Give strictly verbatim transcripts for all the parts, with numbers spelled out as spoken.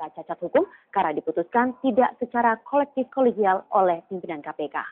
tersangka cacat hukum karena diputuskan tidak secara kolektif kolegial oleh pimpinan K P K.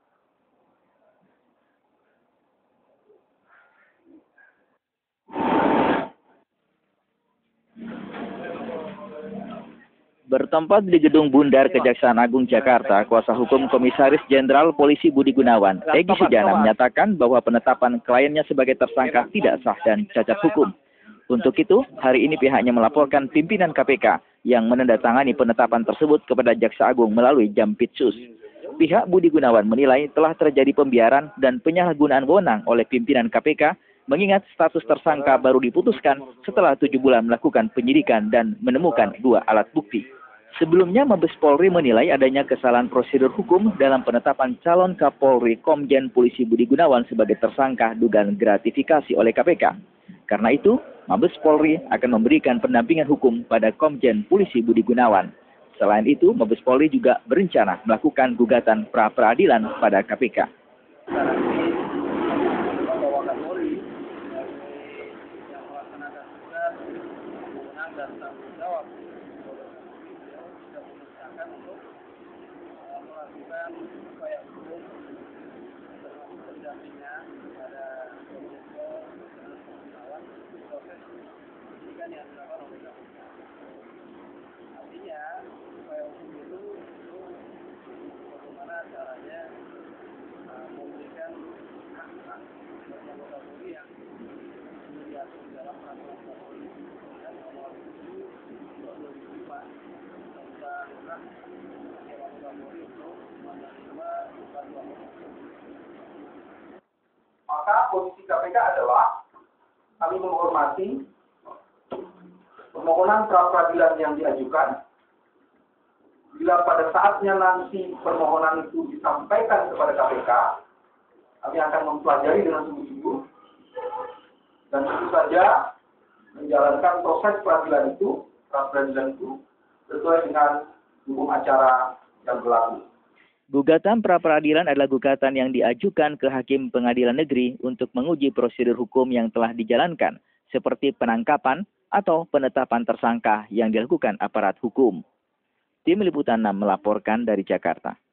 Bertempat di Gedung Bundar Kejaksaan Agung Jakarta, kuasa hukum Komisaris Jenderal Polisi Budi Gunawan, Egy Sujana, menyatakan bahwa penetapan kliennya sebagai tersangka tidak sah dan cacat hukum. Untuk itu, hari ini pihaknya melaporkan pimpinan K P K yang menandatangani penetapan tersebut kepada Jaksa Agung melalui Jampitsus. Pihak Budi Gunawan menilai telah terjadi pembiaran dan penyalahgunaan wewenang oleh pimpinan K P K, mengingat status tersangka baru diputuskan setelah tujuh bulan melakukan penyidikan dan menemukan dua alat bukti. Sebelumnya, Mabes Polri menilai adanya kesalahan prosedur hukum dalam penetapan calon Kapolri Komjen Polisi Budi Gunawan sebagai tersangka dugaan gratifikasi oleh K P K. Karena itu, Mabes Polri akan memberikan pendampingan hukum pada Komjen Polisi Budi Gunawan. Selain itu, Mabes Polri juga berencana melakukan gugatan pra-peradilan pada K P K. Artinya, upaya hukum itu itu bagaimana caranya memberikan hak-hak bagi anggota Polri yang diatur dalam peraturan Kapolri dan nomor tujuh dua ribu lima tentang hak anggota Polri untuk menerima bantuan hukum. Maka posisi K P K adalah kami menghormati permohonan pra-peradilan yang diajukan. Bila pada saatnya nanti permohonan itu disampaikan kepada K P K, kami akan mempelajari dengan sungguh-sungguh dan tentu saja menjalankan proses peradilan itu, pra-peradilan itu sesuai dengan hukum acara yang berlaku. Gugatan pra-peradilan adalah gugatan yang diajukan ke Hakim Pengadilan Negeri untuk menguji prosedur hukum yang telah dijalankan, seperti penangkapan atau penetapan tersangka yang dilakukan aparat hukum. Tim Liputan enam melaporkan dari Jakarta.